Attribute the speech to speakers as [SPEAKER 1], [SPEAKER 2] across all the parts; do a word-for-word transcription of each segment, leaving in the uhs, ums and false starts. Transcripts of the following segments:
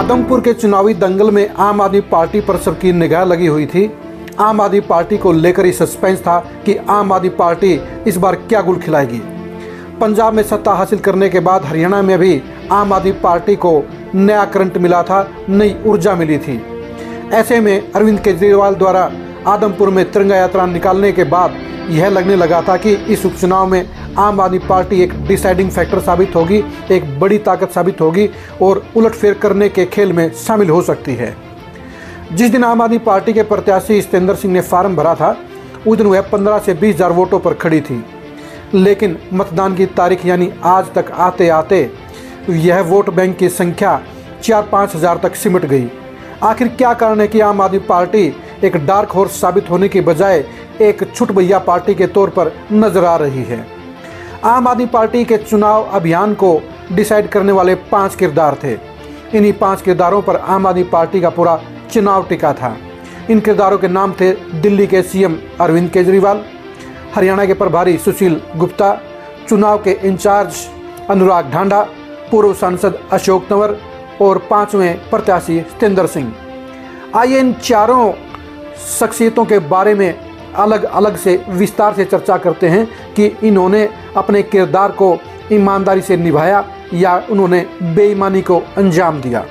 [SPEAKER 1] आदमपुर के चुनावी दंगल में आम आदमी पार्टी पर सबकी निगाह लगी हुई थी। आम आदमी पार्टी को लेकर ही सस्पेंस था कि आम आदमी पार्टी इस बार क्या गुल खिलाएगी। पंजाब में सत्ता हासिल करने के बाद हरियाणा में भी आम आदमी पार्टी को नया करंट मिला था, नई ऊर्जा मिली थी। ऐसे में अरविंद केजरीवाल द्वारा आदमपुर में तिरंगा यात्रा निकालने के बाद यह लगने लगा था कि इस उपचुनाव में आम आदमी पार्टी एक डिसाइडिंग फैक्टर साबित होगी, एक बड़ी ताकत साबित होगी और उलटफेर करने के खेल में शामिल हो सकती है। जिस दिन आम आदमी पार्टी के प्रत्याशी सतेंद्र सिंह ने फार्म भरा था, उस दिन वह पंद्रह से बीस हजार वोटों पर खड़ी थी, लेकिन मतदान की तारीख यानी आज तक आते आते यह वोट बैंक की संख्या चार पाँच हजार तक सिमट गई। आखिर क्या कारण है कि आम आदमी पार्टी एक डार्क हॉर्स साबित होने की बजाय एक छुट भैया पार्टी के तौर पर नजर आ रही है। आम आदमी पार्टी के चुनाव अभियान को डिसाइड करने वाले पांच किरदार थे। इन्हीं पांच किरदारों पर आम आदमी पार्टी का पूरा चुनाव टिका था। इन किरदारों के नाम थे दिल्ली के सीएम अरविंद केजरीवाल, हरियाणा के प्रभारी सुशील गुप्ता, चुनाव के इंचार्ज अनुराग ढांडा, पूर्व सांसद अशोक तंवर और पांचवें प्रत्याशी सतेंद्र सिंह। आइए इन चारों शख्सियतों के बारे में अलग अलग से विस्तार से चर्चा करते हैं कि इन्होंने अपने किरदार को ईमानदारी से निभाया या उन्होंने बेईमानी को अंजाम दिया।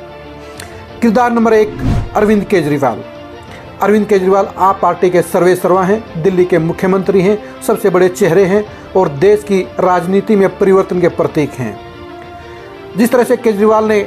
[SPEAKER 1] किरदार नंबर एक, अरविंद केजरीवाल। अरविंद केजरीवाल आप पार्टी के सर्वे सर्वा हैं, दिल्ली के मुख्यमंत्री हैं, सबसे बड़े चेहरे हैं और देश की राजनीति में परिवर्तन के प्रतीक हैं। जिस तरह से केजरीवाल ने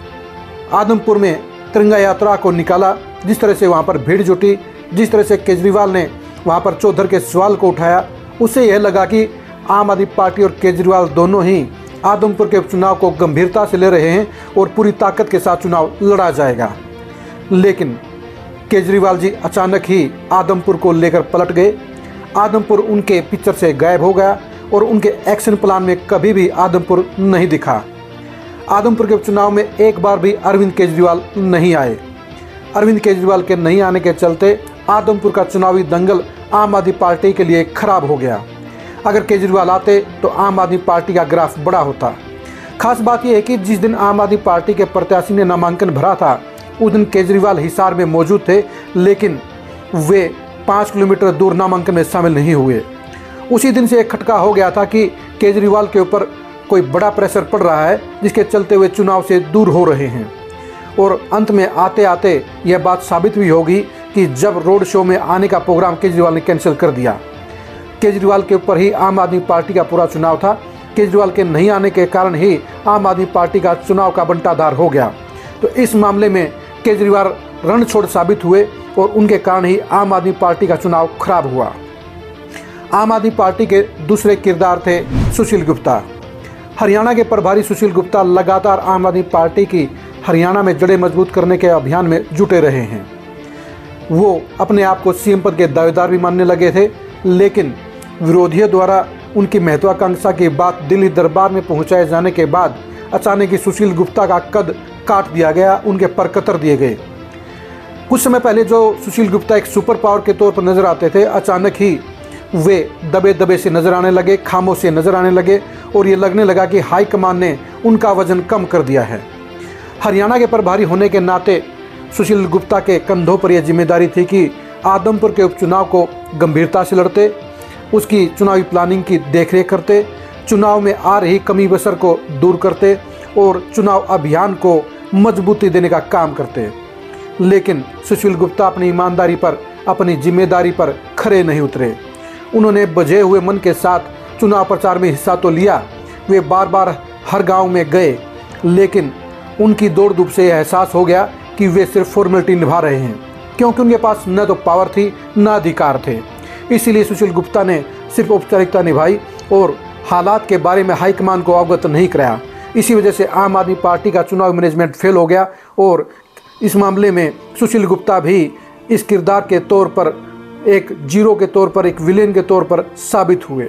[SPEAKER 1] आदमपुर में तिरंगा यात्रा को निकाला, जिस तरह से वहाँ पर भीड़ जुटी, जिस तरह से केजरीवाल ने वहाँ पर चौधर के सवाल को उठाया, उससे यह लगा कि आम आदमी पार्टी और केजरीवाल दोनों ही आदमपुर के उपचुनाव को गंभीरता से ले रहे हैं और पूरी ताकत के साथ चुनाव लड़ा जाएगा। लेकिन केजरीवाल जी अचानक ही आदमपुर को लेकर पलट गए। आदमपुर उनके पिक्चर से गायब हो गया और उनके एक्शन प्लान में कभी भी आदमपुर नहीं दिखा। आदमपुर के उपचुनाव में एक बार भी अरविंद केजरीवाल नहीं आए। अरविंद केजरीवाल के नहीं आने के चलते आदमपुर का चुनावी दंगल आम आदमी पार्टी के लिए खराब हो गया। अगर केजरीवाल आते तो आम आदमी पार्टी का ग्राफ बड़ा होता। खास बात यह है कि जिस दिन आम आदमी पार्टी के प्रत्याशी ने नामांकन भरा था, उस दिन केजरीवाल हिसार में मौजूद थे, लेकिन वे पाँच किलोमीटर दूर नामांकन में शामिल नहीं हुए। उसी दिन से एक खटका हो गया था कि केजरीवाल के ऊपर कोई बड़ा प्रेशर पड़ रहा है, जिसके चलते वे चुनाव से दूर हो रहे हैं। और अंत में आते आते यह बात साबित भी होगी कि जब रोड शो में आने का प्रोग्राम केजरीवाल ने कैंसिल कर दिया। केजरीवाल के ऊपर ही आम आदमी पार्टी का पूरा चुनाव था। केजरीवाल के नहीं आने के कारण ही आम आदमी पार्टी का चुनाव का बंटाधार हो गया। तो इस मामले में केजरीवाल रणछोड़ साबित हुए और उनके कारण ही आम आदमी पार्टी का चुनाव खराब हुआ। आम आदमी पार्टी के दूसरे किरदार थे सुशील गुप्ता। हरियाणा के प्रभारी सुशील गुप्ता लगातार आम आदमी पार्टी की हरियाणा में जड़ें मजबूत करने के अभियान में जुटे रहे हैं। वो अपने आप को सीएम पद के दावेदार भी मानने लगे थे, लेकिन विरोधियों द्वारा उनकी महत्वाकांक्षा की बात दिल्ली दरबार में पहुंचाए जाने के बाद अचानक ही सुशील गुप्ता का कद काट दिया गया, उनके पर कतर दिए गए। कुछ समय पहले जो सुशील गुप्ता एक सुपर पावर के तौर पर नजर आते थे, अचानक ही वे दबे दबे से नजर आने लगे, खामोश से नजर आने लगे और ये लगने लगा कि हाईकमान ने उनका वजन कम कर दिया है। हरियाणा के प्रभारी होने के नाते सुशील गुप्ता के कंधों पर यह जिम्मेदारी थी कि आदमपुर के उपचुनाव को गंभीरता से लड़ते, उसकी चुनावी प्लानिंग की देखरेख करते, चुनाव में आ रही कमी बसर को दूर करते और चुनाव अभियान को मजबूती देने का काम करते। लेकिन सुशील गुप्ता अपनी ईमानदारी पर, अपनी जिम्मेदारी पर खरे नहीं उतरे। उन्होंने बझे हुए मन के साथ चुनाव प्रचार में हिस्सा तो लिया, वे बार बार हर गांव में गए, लेकिन उनकी दौड़ धूप से यह एहसास हो गया कि वे सिर्फ फॉर्मेलिटी निभा रहे हैं, क्योंकि उनके पास न तो पावर थी न अधिकार थे। इसीलिए सुशील गुप्ता ने सिर्फ औपचारिकता निभाई और हालात के बारे में हाईकमान को अवगत नहीं कराया। इसी वजह से आम आदमी पार्टी का चुनाव मैनेजमेंट फेल हो गया और इस मामले में सुशील गुप्ता भी इस किरदार के तौर पर, एक जीरो के तौर पर, एक विलेन के तौर पर साबित हुए।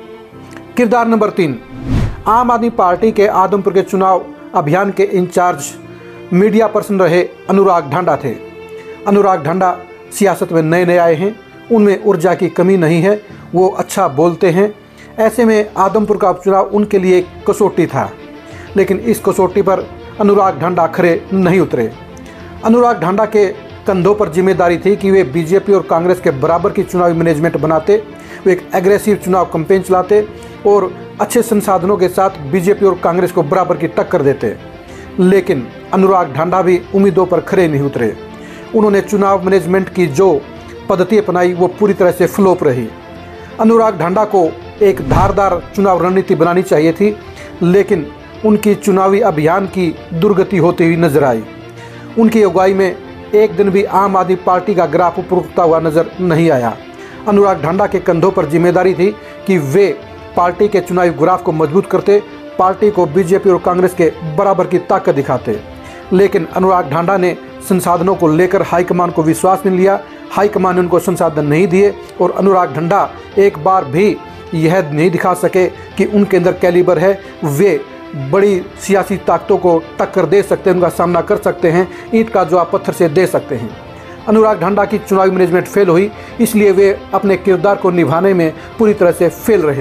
[SPEAKER 1] किरदार नंबर तीन, आम आदमी पार्टी के आदमपुर के चुनाव अभियान के इंचार्ज मीडिया पर्सन रहे अनुराग ढांडा थे। अनुराग ढांडा सियासत में नए नए आए हैं, उनमें ऊर्जा की कमी नहीं है, वो अच्छा बोलते हैं। ऐसे में आदमपुर का उपचुनाव उनके लिए एक कसौटी था, लेकिन इस कसौटी पर अनुराग ढांडा खरे नहीं उतरे। अनुराग ढांडा के कंधों पर जिम्मेदारी थी कि वे बीजेपी और कांग्रेस के बराबर की चुनावी मैनेजमेंट बनाते, वे एक एग्रेसिव चुनाव कैंपेन चलाते और अच्छे संसाधनों के साथ बीजेपी और कांग्रेस को बराबर की टक्कर देते। लेकिन अनुराग ढांडा भी उम्मीदों पर खरे नहीं उतरे। उन्होंने चुनाव मैनेजमेंट की जो पद्धति अपनाई वो पूरी तरह से फ्लॉप रही। अनुराग ढांडा को एक धारदार चुनाव रणनीति बनानी चाहिए थी, लेकिन उनकी चुनावी अभियान की दुर्गति होती हुई नजर आई। उनकी अगुवाई में एक दिन भी आम आदमी पार्टी का ग्राफ ऊपर उठता हुआ नजर नहीं आया। अनुराग ढांडा के कंधों पर जिम्मेदारी थी कि वे पार्टी के चुनावी ग्राफ को मजबूत करते, पार्टी को बीजेपी और कांग्रेस के बराबर की ताकत दिखाते। लेकिन अनुराग ढांडा ने संसाधनों को लेकर हाईकमान को विश्वास में लिया। हाईकमान ने उनको संसाधन नहीं दिए और अनुराग ढांडा एक बार भी यह नहीं दिखा सके कि उनके अंदर कैलिबर है, वे बड़ी सियासी ताकतों को टक्कर दे सकते हैं, उनका सामना कर सकते हैं, ईंट का जवाब पत्थर से दे सकते हैं। अनुराग ढांडा की चुनावी मैनेजमेंट फेल हुई, इसलिए वे अपने किरदार को निभाने में पूरी तरह से फेल रहे।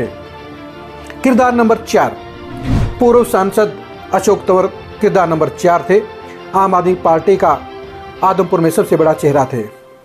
[SPEAKER 1] किरदार नंबर चार, पूर्व सांसद अशोक तंवर किरदार नंबर चार थे। आम आदमी पार्टी का आदमपुर में सबसे बड़ा चेहरा थे।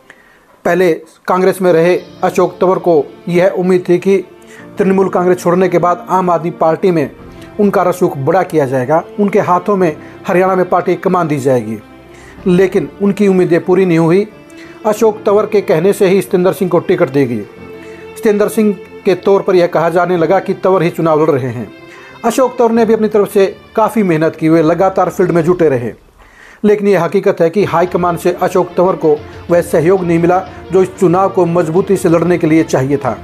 [SPEAKER 1] पहले कांग्रेस में रहे अशोक तंवर को यह उम्मीद थी कि तृणमूल कांग्रेस छोड़ने के बाद आम आदमी पार्टी में उनका रसूख बड़ा किया जाएगा, उनके हाथों में हरियाणा में पार्टी कमान दी जाएगी। लेकिन उनकी उम्मीदें पूरी नहीं हुई। अशोक तंवर के कहने से ही सत्येंद्र सिंह को टिकट दी गई। सत्येंद्र सिंह के तौर पर यह कहा जाने लगा कि तंवर ही चुनाव लड़ रहे हैं। अशोक तंवर ने भी अपनी तरफ से काफ़ी मेहनत की, वे लगातार फील्ड में जुटे रहे। लेकिन यह हकीकत है कि हाईकमान से अशोक तंवर को वह सहयोग नहीं मिला जो इस चुनाव को मजबूती से लड़ने के लिए चाहिए था।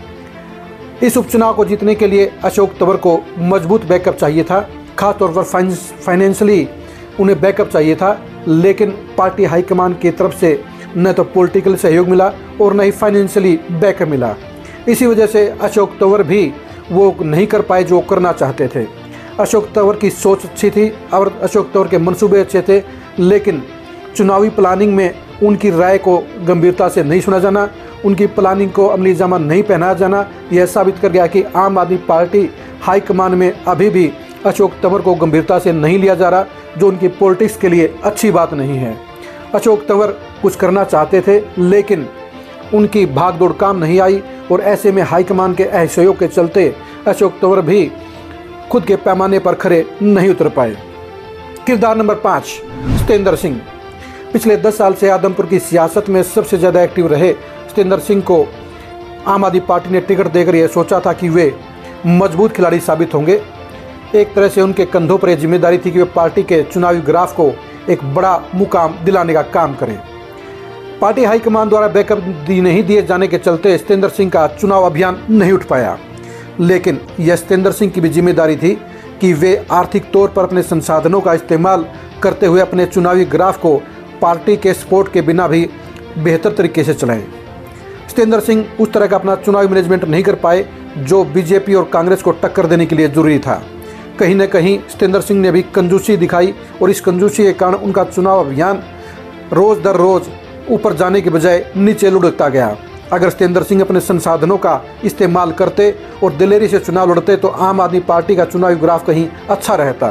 [SPEAKER 1] इस उपचुनाव को जीतने के लिए अशोक तंवर को मजबूत बैकअप चाहिए था, खासतौर पर फाइनेंशियली उन्हें बैकअप चाहिए था। लेकिन पार्टी हाईकमान की तरफ से न तो पॉलिटिकल सहयोग मिला और न ही फाइनेंशियली बैकअप मिला। इसी वजह से अशोक तंवर भी वो नहीं कर पाए जो करना चाहते थे। अशोक तंवर की सोच अच्छी थी और अशोक तंवर के मंसूबे अच्छे थे, लेकिन चुनावी प्लानिंग में उनकी राय को गंभीरता से नहीं सुना जाना, उनकी प्लानिंग को अमली जामा नहीं पहनाया जाना, यह साबित कर गया कि आम आदमी पार्टी हाईकमान में अभी भी अशोक तंवर को गंभीरता से नहीं लिया जा रहा, जो उनकी पॉलिटिक्स के लिए अच्छी बात नहीं है। अशोक तंवर कुछ करना चाहते थे, लेकिन उनकी भागदौड़ काम नहीं आई और ऐसे में हाईकमान के असहयोग के चलते अशोक तंवर भी खुद के पैमाने पर खरे नहीं उतर पाए। किरदार नंबर पाँच, सत्येंद्र सिंह। पिछले दस साल से आदमपुर की सियासत में सबसे ज़्यादा एक्टिव रहे सत्येंद्र सिंह को आम आदमी पार्टी ने टिकट देकर यह सोचा था कि वे मजबूत खिलाड़ी साबित होंगे। एक तरह से उनके कंधों पर यह जिम्मेदारी थी कि वे पार्टी के चुनावी ग्राफ को एक बड़ा मुकाम दिलाने का काम करें। पार्टी हाईकमान द्वारा बैकअप दी नहीं दिए जाने के चलते सत्येंद्र सिंह का चुनाव अभियान नहीं उठ पाया। लेकिन यह सत्येंद्र सिंह की भी जिम्मेदारी थी कि वे आर्थिक तौर पर अपने संसाधनों का इस्तेमाल करते हुए अपने चुनावी ग्राफ को पार्टी के सपोर्ट के बिना भी बेहतर तरीके से चलाएं। सत्येंद्र सिंह उस तरह का अपना चुनावी मैनेजमेंट नहीं कर पाए जो बीजेपी और कांग्रेस को टक्कर देने के लिए जरूरी था। कहीं न कहीं सत्येंद्र सिंह ने भी कंजूसी दिखाई और इस कंजूसी के कारण उनका चुनाव अभियान रोज़ दर रोज़ ऊपर जाने के बजाय नीचे लुढ़कता गया। अगर सत्येंद्र सिंह अपने संसाधनों का इस्तेमाल करते और दिलेरी से चुनाव लड़ते तो आम आदमी पार्टी का चुनावी ग्राफ कहीं अच्छा रहता।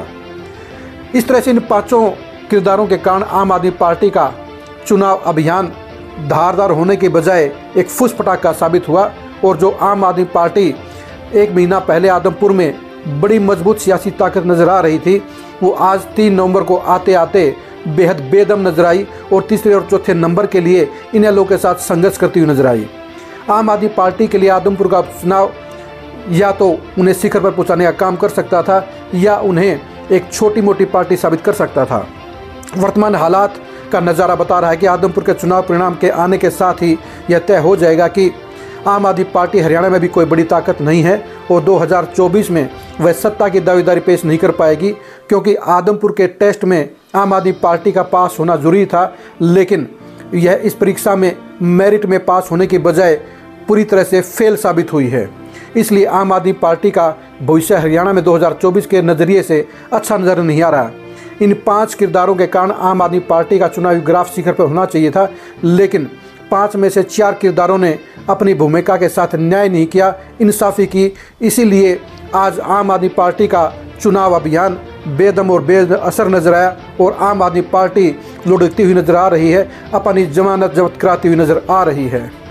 [SPEAKER 1] इस तरह से इन पाँचों किरदारों के कारण आम आदमी पार्टी का चुनाव अभियान धारदार होने के बजाय एक फुस पटाखा साबित हुआ और जो आम आदमी पार्टी एक महीना पहले आदमपुर में बड़ी मजबूत सियासी ताकत नजर आ रही थी, वो आज तीन नवंबर को आते आते बेहद बेदम नजर आई और तीसरे और चौथे नंबर के लिए इन लोगों के साथ संघर्ष करती हुई नजर आई। आम आदमी पार्टी के लिए आदमपुर का चुनाव या तो उन्हें शिखर पर पहुंचाने का काम कर सकता था या उन्हें एक छोटी मोटी पार्टी साबित कर सकता था। वर्तमान हालात का नज़ारा बता रहा है कि आदमपुर के चुनाव परिणाम के आने के साथ ही यह तय हो जाएगा कि आम आदमी पार्टी हरियाणा में भी कोई बड़ी ताकत नहीं है और दो हज़ार चौबीस में वह सत्ता की दावेदारी पेश नहीं कर पाएगी, क्योंकि आदमपुर के टेस्ट में आम आदमी पार्टी का पास होना जरूरी था, लेकिन यह इस परीक्षा में मेरिट में पास होने के बजाय पूरी तरह से फेल साबित हुई है। इसलिए आम आदमी पार्टी का भविष्य हरियाणा में दो हज़ार चौबीस के नज़रिए से अच्छा नज़र नहीं आ रहा। इन पांच किरदारों के कारण आम आदमी पार्टी का चुनावी ग्राफ शिखर पर होना चाहिए था, लेकिन पाँच में से चार किरदारों ने अपनी भूमिका के साथ न्याय नहीं किया, इंसाफी की। इसीलिए आज आम आदमी पार्टी का चुनाव अभियान बेदम और बेअसर नजर आया और आम आदमी पार्टी लुढ़कती हुई नजर आ रही है, अपनी जमानत जब्त कराती हुई नजर आ रही है।